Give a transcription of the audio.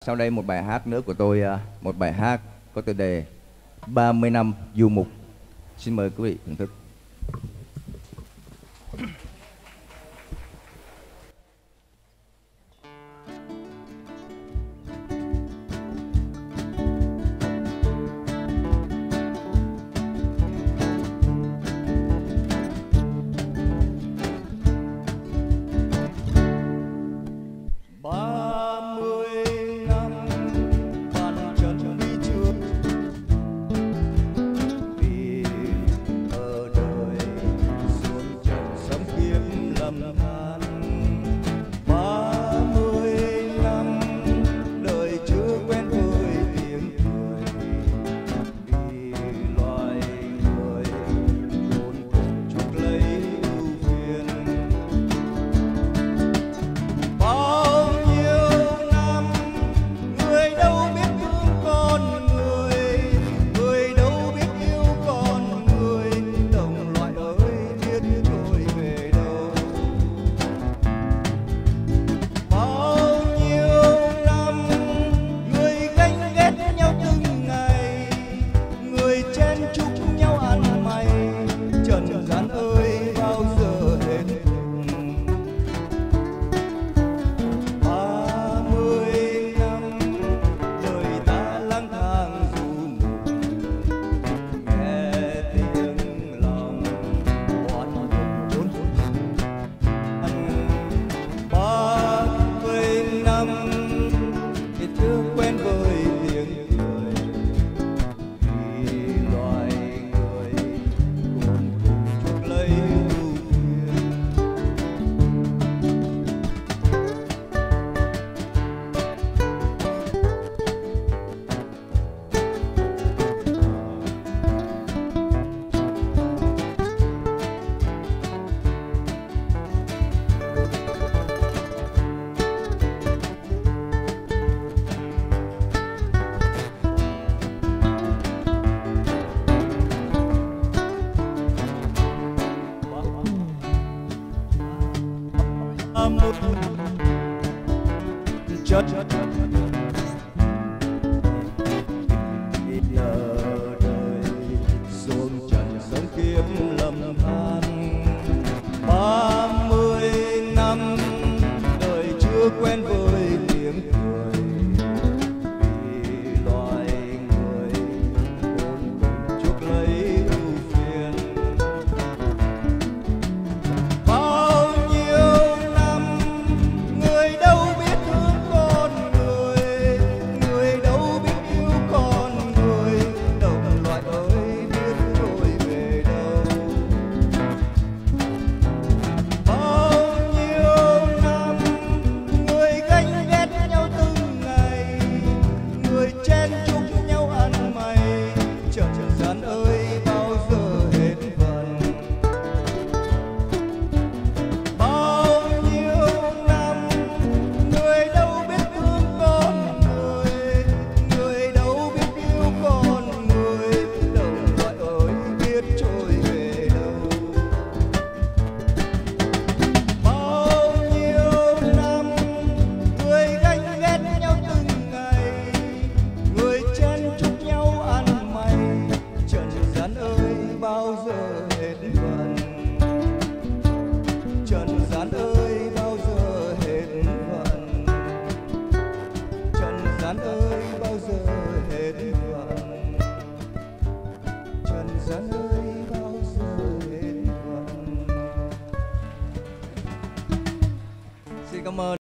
Sau đây một bài hát nữa của tôi, một bài hát có tựa đề 30 năm du mục. Xin mời quý vị thưởng thức. Quen với tiếng cười vì loài người khôn cùng chuốc lấy ưu phiền. Bao nhiêu năm người đâu biết thương con người, người đâu biết yêu con người, đồng loại ơi biết rồi về đâu. Bao nhiêu năm người ganh ghét nhau từng ngày, người chen chúc nhau ăn mày, trần gian ơi bao giờ hết vần. Bao nhiêu năm người đâu biết thương con người, người đâu biết yêu con người, đồng loại ơi biết trôi về đâu. Bao nhiêu năm người ganh ghét nhau từng ngày, người chen chúc nhau ăn mày, trần gian ơi bao giờ hết vần. Trần gian ơi bao giờ hết vần. Trần gian ơi bao giờ hết vần. Trần gian ơi bao giờ hết vần. Xin cảm ơn.